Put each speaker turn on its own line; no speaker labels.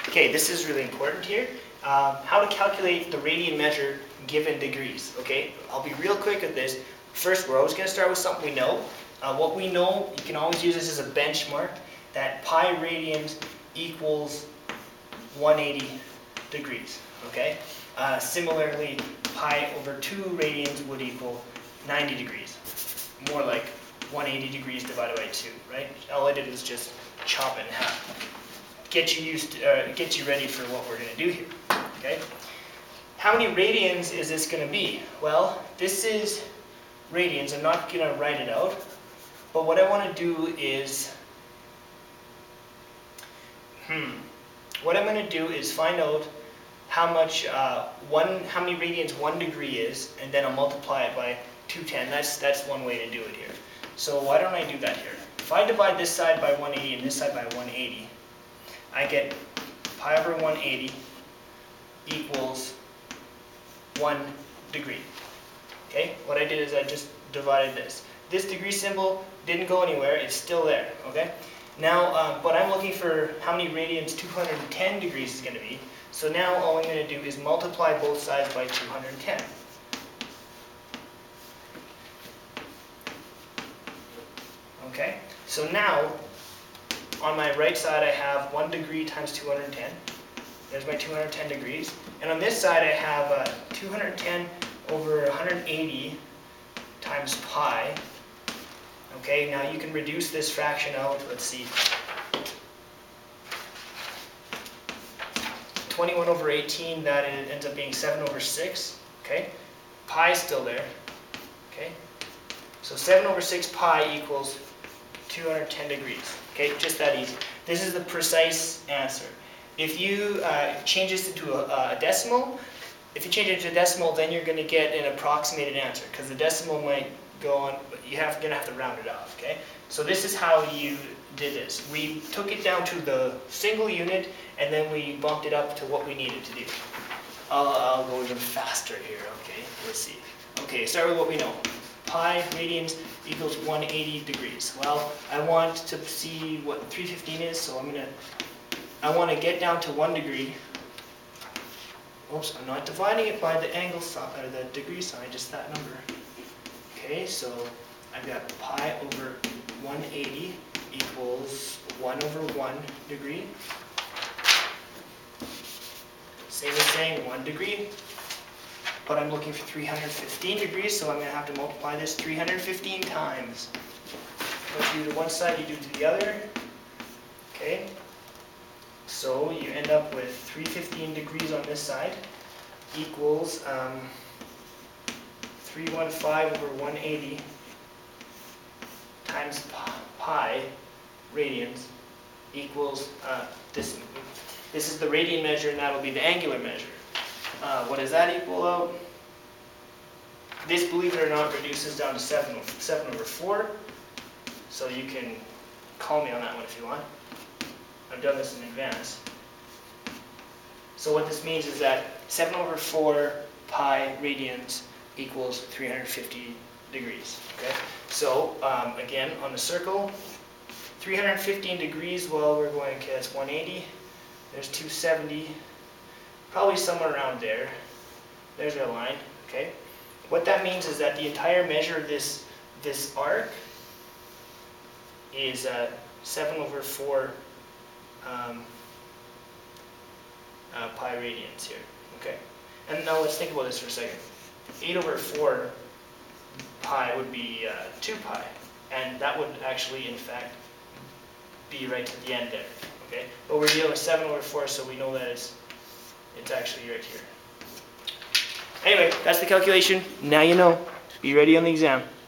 Okay, this is really important here. How to calculate the radian measure given degrees. Okay, I'll be real quick at this. First, we're always going to start with something we know. What we know, you can always use this as a benchmark, that pi radians equals 180 degrees. Okay. Similarly, pi over 2 radians would equal 90 degrees. More like 180 degrees divided by 2, right? All I did was just chop it in half. Get you ready for what we're going to do here. Okay. How many radians is this going to be? Well, this is radians. I'm not going to write it out, but what I want to do is, find out how many radians 1 degree is, and then I'll multiply it by 210. That's one way to do it here. So why don't I do that here? If I divide this side by 180 and this side by 180, I get pi over 180 equals 1 degree. Okay, what I did is I just divided this. This degree symbol didn't go anywhere, it's still there. Okay, now, but I'm looking for how many radians 210 degrees is going to be. So now all I'm going to do is multiply both sides by 210. Okay, so now on my right side I have 1 degree times 210. There's my 210 degrees. And on this side I have 210 over 180 times pi. Okay, now you can reduce this fraction out. Let's see. 21 over 18, that ends up being 7 over 6. Okay, pi is still there. Okay, so 7 over 6 pi equals 210 degrees. Okay, just that easy. This is the precise answer. If you change this into a decimal, then you're going to get an approximated answer, because the decimal might go on, but you're going to have to round it off. Okay, so this is how you did this. We took it down to the single unit, and then we bumped it up to what we needed to do. I'll go even faster here. Okay, let's see. Okay, start with what we know. Pi radians equals 180 degrees. Well, I want to see what 315 is, so I want to get down to 1 degree. Oops, I'm not dividing it by the angle sign, or the degree sign, just that number. Okay, so I've got pi over 180 equals 1 over 1 degree. Same as saying 1 degree. But I'm looking for 315 degrees, so I'm going to have to multiply this 315 times. What you do to one side, you do to the other. Okay, so you end up with 315 degrees on this side equals 315 over 180 times pi radians equals this. This is the radian measure, and that will be the angular measure. What does that equal out? This, believe it or not, reduces down to 7 over 4. So you can call me on that one if you want. I've done this in advance. So what this means is that 7 over 4 pi radians equals 350 degrees. Okay. So again, on the circle, 315 degrees. Well, we're going. Okay, that's 180. There's 270. Probably somewhere around there. There's our line. Okay. What that means is that the entire measure of this arc is 7 over 4 pi radians here. Okay. And now let's think about this for a second. 8 over 4 pi would be 2 pi, and that would actually, in fact, be right to the end there. Okay. But we're dealing with 7 over 4, so we know that it's actually right here. Anyway, that's the calculation. Now you know. Be ready on the exam.